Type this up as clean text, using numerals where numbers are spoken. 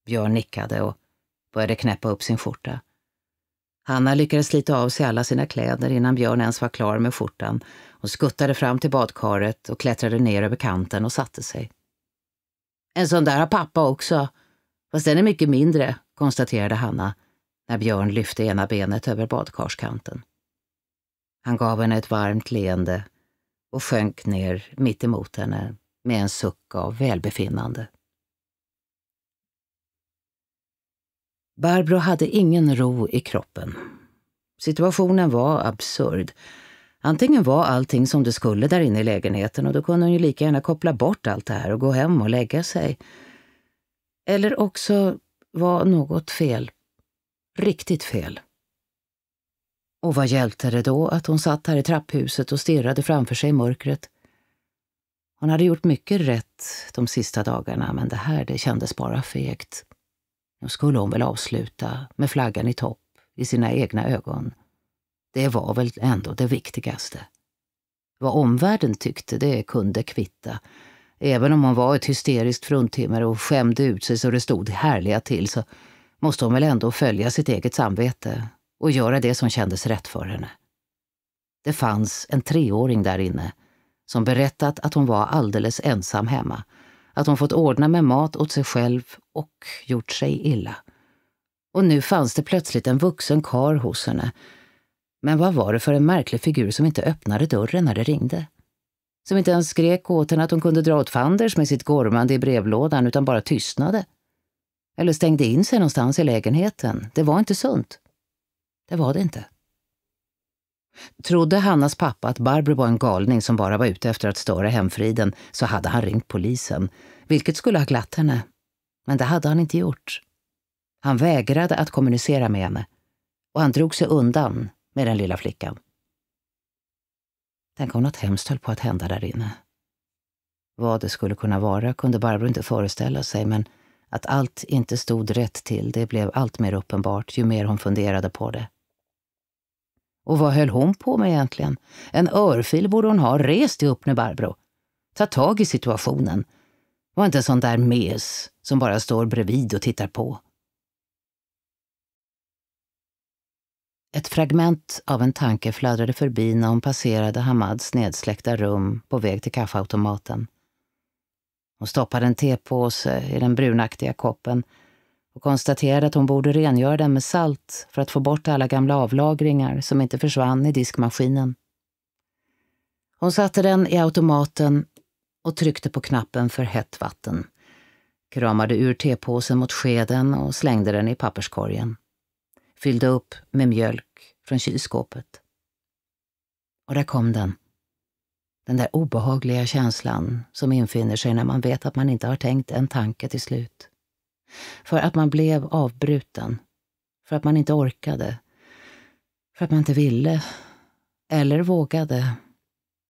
Björn nickade och började knäppa upp sin skjorta. Hanna lyckades slita av sig alla sina kläder innan Björn ens var klar med skjortan och skuttade fram till badkaret och klättrade ner över kanten och satte sig. En sån där har pappa också, fast den är mycket mindre, konstaterade Hanna när Björn lyfte ena benet över badkarskanten. Han gav henne ett varmt leende och sjönk ner mitt emot henne med en suck av välbefinnande. Barbro hade ingen ro i kroppen. Situationen var absurd. Antingen var allting som det skulle där inne i lägenheten och då kunde hon ju lika gärna koppla bort allt det här och gå hem och lägga sig. Eller också var något fel. Riktigt fel. Och vad hjälpte det då att hon satt här i trapphuset och stirrade framför sig i mörkret? Hon hade gjort mycket rätt de sista dagarna, men det kändes bara fegt. Nu skulle hon väl avsluta med flaggan i topp i sina egna ögon. Det var väl ändå det viktigaste. Vad omvärlden tyckte, det kunde kvitta. Även om hon var ett hysteriskt fruntimmer och skämde ut sig så det stod härliga till, så måste hon väl ändå följa sitt eget samvete och göra det som kändes rätt för henne. Det fanns en 3-åring där inne som berättat att hon var alldeles ensam hemma, att hon fått ordna med mat åt sig själv och gjort sig illa. Och nu fanns det plötsligt en vuxen karl hos henne. Men vad var det för en märklig figur som inte öppnade dörren när det ringde? Som inte ens skrek åt henne att hon kunde dra åt fanders med sitt gormande i brevlådan utan bara tystnade. Eller stängde in sig någonstans i lägenheten. Det var inte sunt. Det var det inte. Trodde Hannas pappa att Barbro var en galning som bara var ute efter att störa hemfriden, så hade han ringt polisen, vilket skulle ha glatt henne. Men det hade han inte gjort. Han vägrade att kommunicera med henne och han drog sig undan med den lilla flickan. Tänk om något hemskt höll på att hända där inne. Vad det skulle kunna vara kunde Barbro inte föreställa sig, men att allt inte stod rätt till, det blev allt mer uppenbart ju mer hon funderade på det. Och vad höll hon på med egentligen? En örfil borde hon ha. Rest dig upp nu, Barbro. Ta tag i situationen. Var inte en sån där mes som bara står bredvid och tittar på. Ett fragment av en tanke fladdrade förbi när hon passerade Hamads nedsläckta rum på väg till kaffeautomaten. Hon stoppade en tepåse i den brunaktiga koppen och konstaterade att hon borde rengöra den med salt för att få bort alla gamla avlagringar som inte försvann i diskmaskinen. Hon satte den i automaten och tryckte på knappen för hett vatten. Kramade ur tepåsen mot skeden och slängde den i papperskorgen. Fyllde upp med mjölk från kylskåpet. Och där kom den. Den där obehagliga känslan som infinner sig när man vet att man inte har tänkt en tanke till slut. För att man blev avbruten. För att man inte orkade. För att man inte ville. Eller vågade.